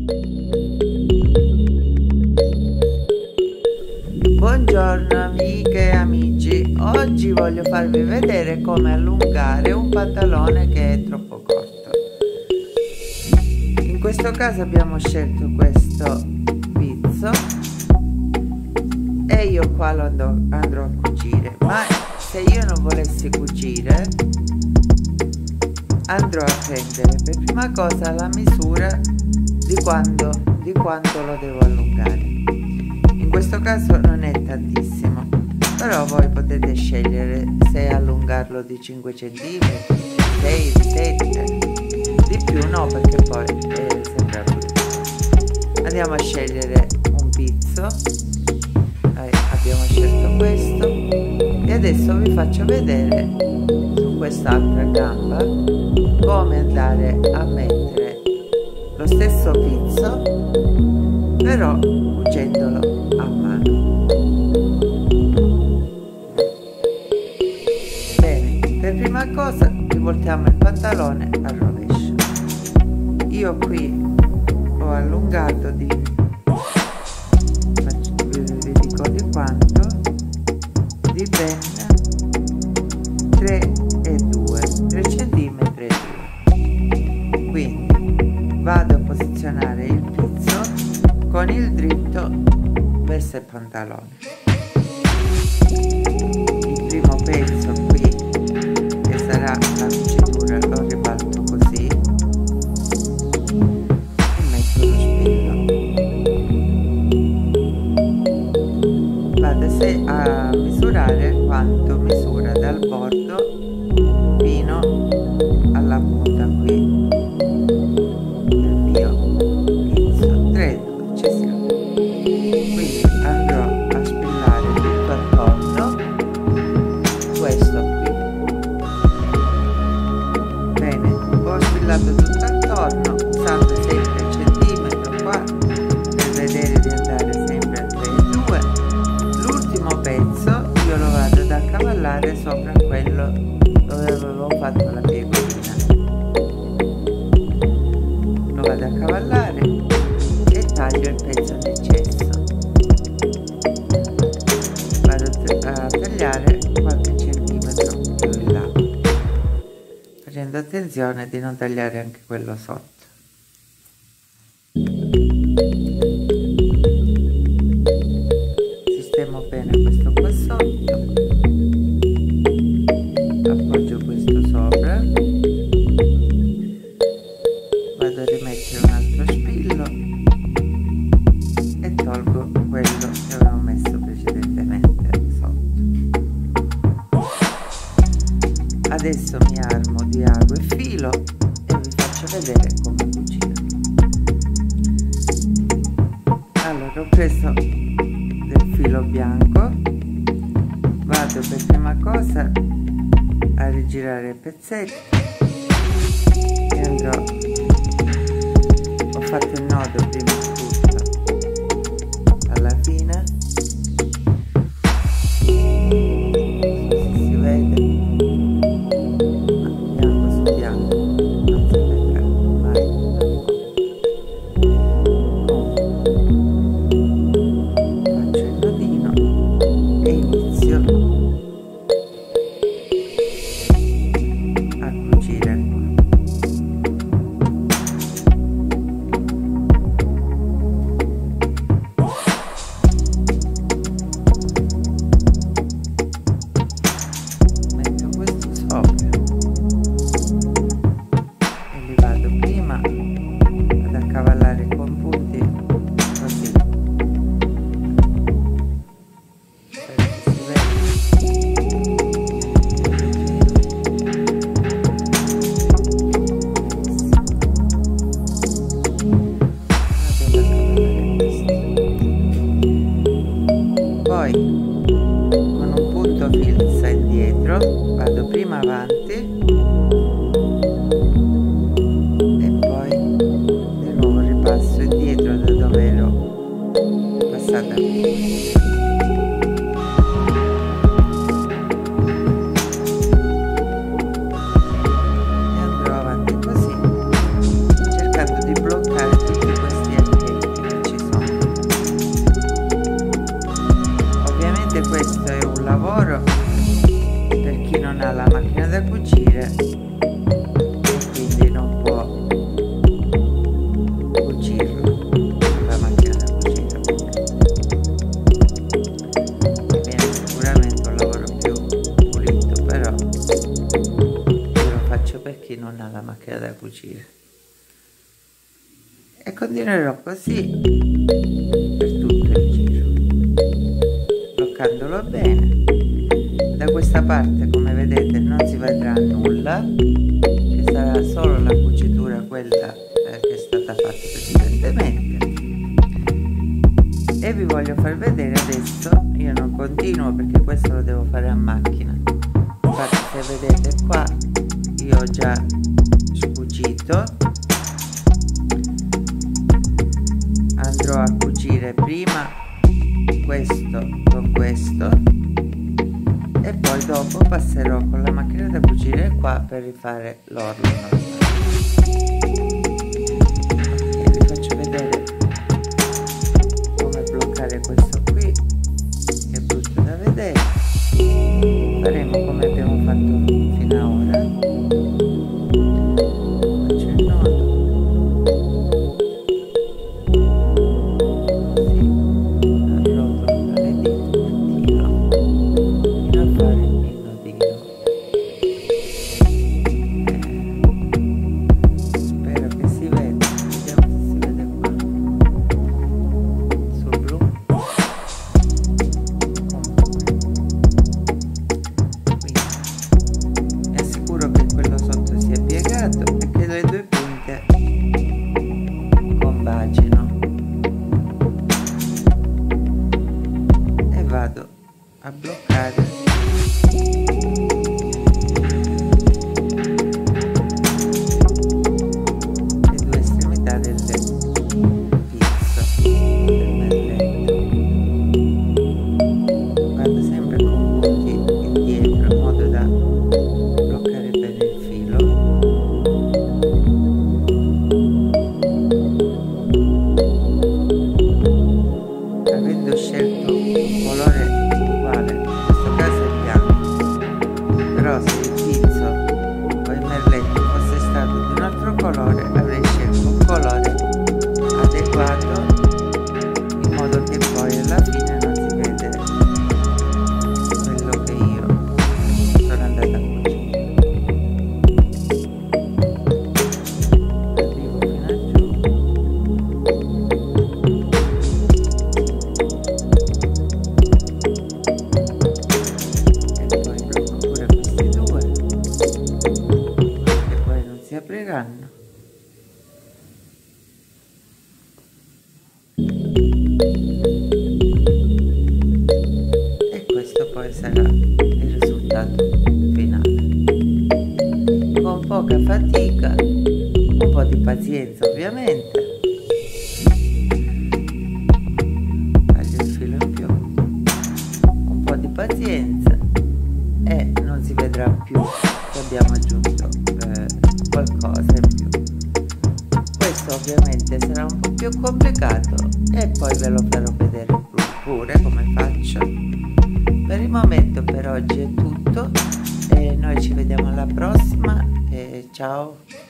Buongiorno amiche e amici, oggi voglio farvi vedere come allungare un pantalone che è troppo corto. In questo caso abbiamo scelto questo pizzo e io qua lo andrò a cucire, ma se io non volessi cucire andrò a prendere per prima cosa la misura di quanto lo devo allungare. In questo caso non è tantissimo, però voi potete scegliere se allungarlo di 5 cm, 6, 7, di più no, perché poi sembra brutto. Andiamo a scegliere un pizzo, abbiamo scelto questo e adesso vi faccio vedere su quest'altra gamba come andare a mettere lo stesso pizzo però cucendolo a mano. Bene, per prima cosa rivoltiamo il pantalone al rovescio. Io qui ho allungato vi dico di quanto, di ben 3 cm e 2. Quindi vado a posizionare il pizzo con il dritto verso il pantalone. Il primo pezzo qui, che sarà la cucitura, lo ribalto così e metto lo spillo. Vado a misurare quanto misura dal bordo fino alla punta qui del mio pizzo. 3, 2, ci siamo. Quindi andrò a spillare tutto attorno questo qui. Bene, ho spillato tutto attorno usando sempre il centimetro qua per vedere di andare sempre a 3 e 2. L'ultimo pezzo io lo vado ad accavallare sopra quello dove avevo fatto la piegolina. Lo vado a accavallare e taglio il pezzo in eccesso. Vado a tagliare qualche centimetro più in là, facendo attenzione di non tagliare anche quello sotto. Sistemo bene questo qua sotto, appoggio questo sopra, vado a rimettere un altro spillo e tolgo quello che avevo messo precedentemente sotto. Adesso mi armo di ago e filo e vi faccio vedere come cucire. Allora, ho preso del filo bianco, vado per prima cosa a rigirare il pezzetto e andrò, ho fatto il nodo prima di tutto alla fine, si vede, ma bianco su bianco non si vedrà mai. Faccio il nodino e inizio a cucire qua. Metto questo sopra e li vado prima ad accavallare con punti così, perché si vede. Poi con un punto filza indietro vado prima avanti e poi di nuovo ripasso indietro da dove ero passata prima. E andrò avanti così, cercando di bloccare tutti questi e continuerò così per tutto il giro, bloccandolo bene. Da questa parte, come vedete, non si vedrà nulla, ci sarà solo la cucitura, quella che è stata fatta precedentemente. E vi voglio far vedere adesso, io non continuo perché questo lo devo fare a macchina. Infatti, se vedete qua, io ho già scucito, andrò a cucire prima questo con questo e poi dopo passerò con la macchina da cucire qua per rifare l'orlo normale. E vi faccio vedere come bloccare questo qui, che è brutto da vedere. Faremo come abbiamo fatto fino ad ora. Faccio il nodo e che le due punte combacino, e vado a bloccare le due estremità del pizzo del merletto. Vado sempre con punti indietro in modo da bloccare bene il filo. Avendo scelto un colore uguale, in questo caso è bianco, però se il pizzo o il merletto fosse stato di un altro colore avrei scelto un colore adeguato in modo che poi alla fine non si vede quello che io sono andata a cucire. Arrivo fino a giù. Si apriranno e questo poi sarà il risultato finale. Con poca fatica, un po' di pazienza ovviamente, taglio il filo in più, un po' di pazienza e non si vedrà più che abbiamo aggiunto qualcosa in più. Questo ovviamente sarà un po' più complicato e poi ve lo farò vedere pure come faccio. Per il momento, per oggi è tutto e noi ci vediamo alla prossima e ciao.